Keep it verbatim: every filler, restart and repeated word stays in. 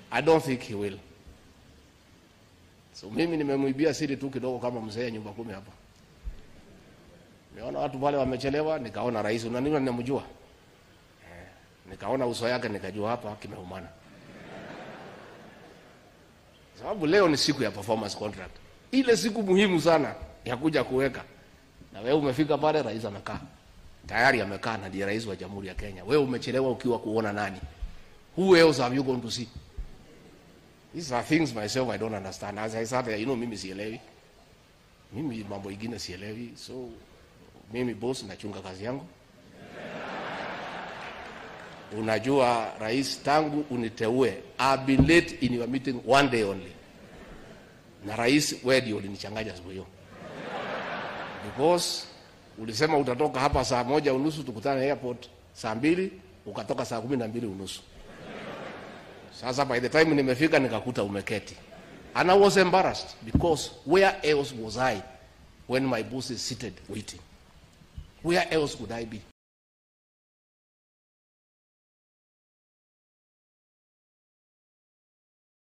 I don't think he will. So mimi nimemwibia siri tu kidogo kama mzee nyumba kumi hapa. Niona watu wale wamechelewa, nikaona rais unaniona ninamjua. Eh, nikaona uso yake nikajua hapa kimeumana. Sababu leo ni siku ya performance contract. Ile siku muhimu sana ya kuja kuweka. Na wewe umefika pale rais amekaa. Tayari amekaa na ndiye rais wa Jamhuri ya Kenya. Wewe umechelewa ukiwa kuona nani? Who else have you gone to see? These are things myself I don't understand. As I said, you know, mimi sielewi. Mimi mambo ingine sielewi. So mimi boss nachunga kazi yangu. Unajua rais tangu uniteue, I've been late in your meeting one day only. Na rais wewe ndio ulinichanganya siku hiyo. Because ulisema utatoka hapa saa moja unusu tukutane airport saa mbili, ukatoka saa kumi na mbili unusu. Sasa by the time nimefika nikakuta umeketi. And I was embarrassed because where else was I when my boss is seated waiting? Where else would I be?